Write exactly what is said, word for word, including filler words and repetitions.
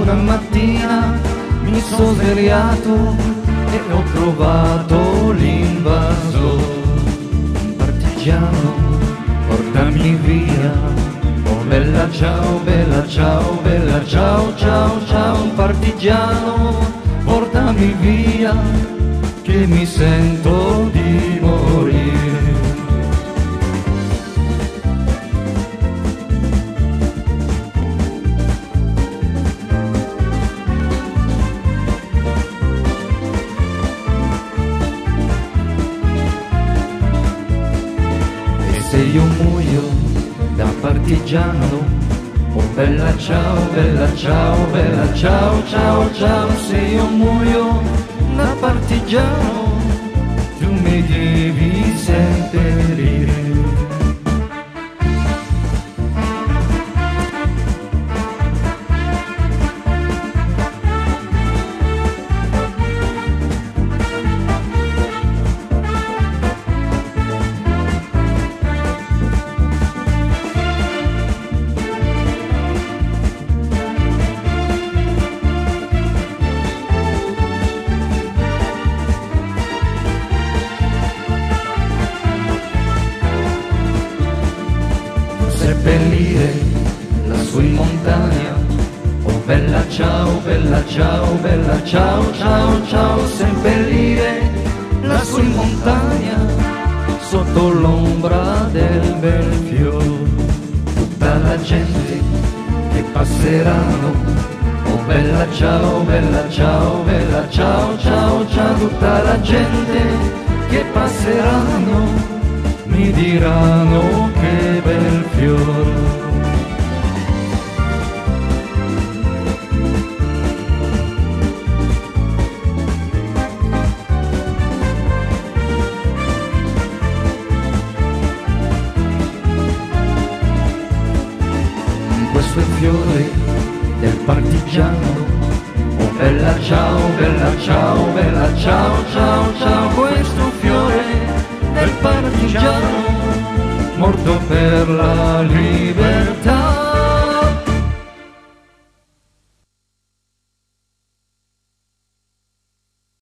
una mattina mi sono svegliato e ho trovato l'invasore. Partigiano, portami via. Oh bella ciao, bella ciao, bella ciao, ciao, ciao. Partigiano, portami via, che mi sento di morire. Se io muoio da partigiano, oh bella ciao, bella ciao, bella ciao, ciao, ciao. Se io muoio da partigiano, tu mi devi seppellire. Seppellire lassù in montagna, oh bella ciao, bella ciao, bella ciao, ciao, ciao. Seppellire lassù in montagna, sotto l'ombra del bel fiore. Tutta la gente che passeranno, oh bella ciao, bella ciao, bella ciao, ciao, ciao. Tutta la gente che passeranno mi diranno che bel fiore. Questo è il fiore del partigiano, oh bella ciao, bella ciao, bella ciao, ciao, ciao. Questo fiore del partigiano, morto per la libertà.